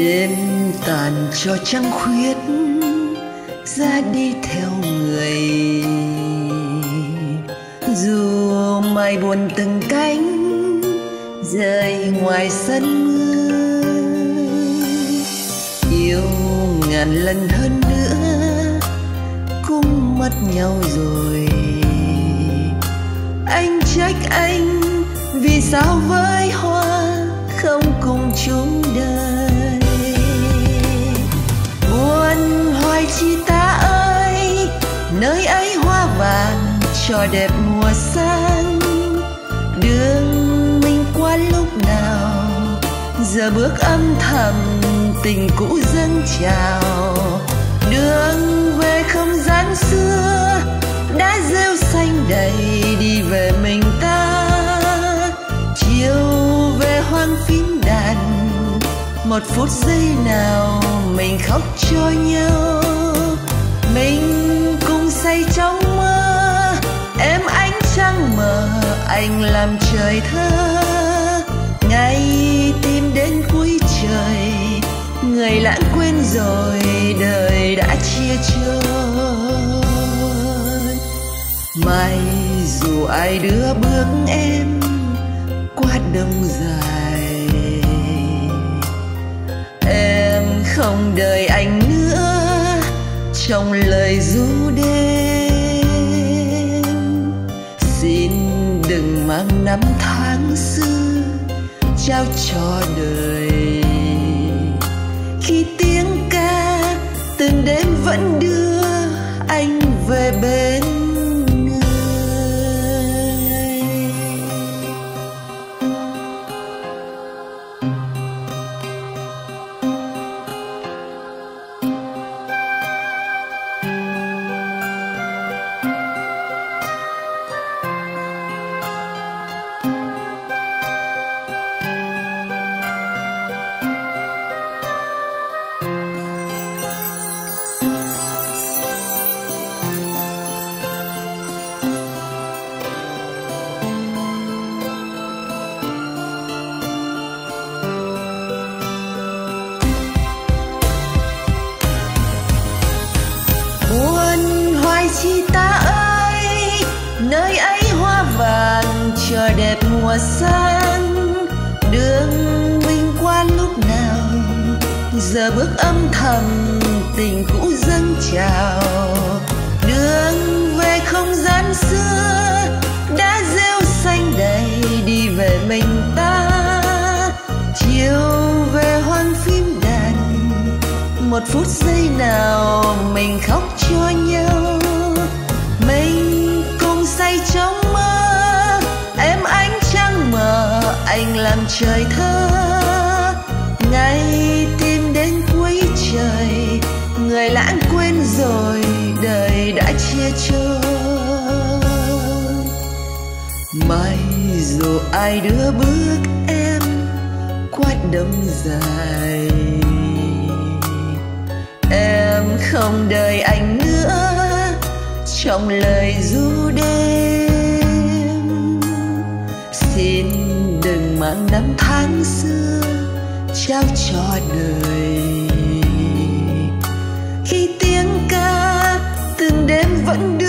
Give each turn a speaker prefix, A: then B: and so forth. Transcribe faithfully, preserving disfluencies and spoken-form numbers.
A: Đêm tàn cho trăng khuyết ra đi theo người, dù mai buồn từng cánh rơi ngoài sân mưa. Yêu ngàn lần hơn nữa cũng mất nhau rồi. Anh trách anh vì sao với hoa không cùng chung đời. Buồn hoài chi ta ơi, nơi ấy hoa vàng cho đẹp mùa sang. Đường mình qua lúc nào giờ bước âm thầm tình cũ dâng trào. Đường về không gian xưa đã rêu xanh đầy, đi về mình ta. Chiều về hoang phím đàn, một phút giây nào mình khóc cho nhau. Mình cùng say trong mơ, em ánh trăng mờ, anh làm trời thơ. Ngày tìm đến cuối trời, người lãng quên rồi, đời đã chia chôn. Mai dù ai đưa bước em qua đông dài, em không đợi anh nữa trong lời ru đêm. Xin đừng mang năm tháng xưa trao cho đời, khi tiếng ca từng đêm vẫn đưa anh về bên người. Buồn hoài chi ta ơi, nơi ấy hoa vàng cho đẹp mùa sang. Đường mình qua lúc nào giờ bước âm thầm tình cũ dâng trào. Đường về không gian xưa đã rêu xanh đầy, đi về mình ta. Chiều về hoang phím đàn, một phút giây nào mình khóc cho nhau. Mình cùng say trong mơ, em ánh trăng mờ, anh làm trời thơ. Ngày tìm đến cuối trời, người lãng quên rồi, đời đã chia chôn. Mai dù ai đưa bước em qua đông dài, em không đợi anh nữa trong lời ru đêm. Xin đừng mang năm tháng xưa trao cho đời, khi tiếng ca từng đêm vẫn